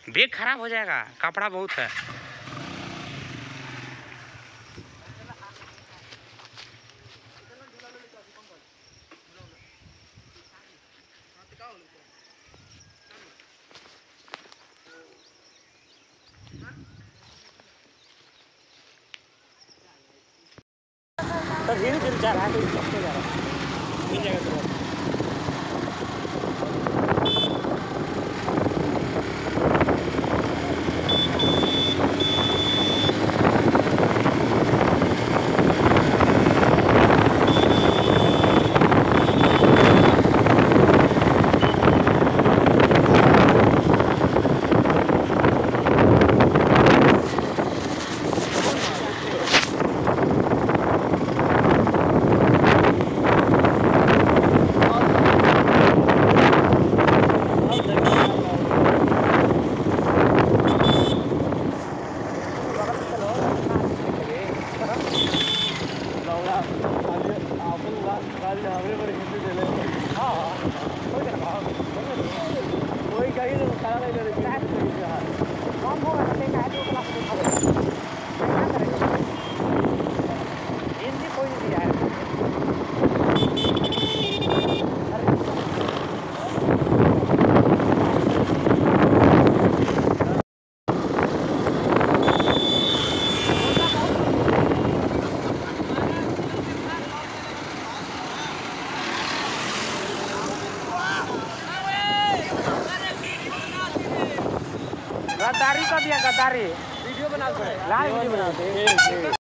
Bag खराब हो जाएगा, कपड़ा बहुत है। तो धीरे धीरे जा रहा है, तो जा रहा है, मिल जाएगा तुरंत। गद्दारी कर दिया, गद्दारी। वीडियो बना, लाइव वीडियो बनाते।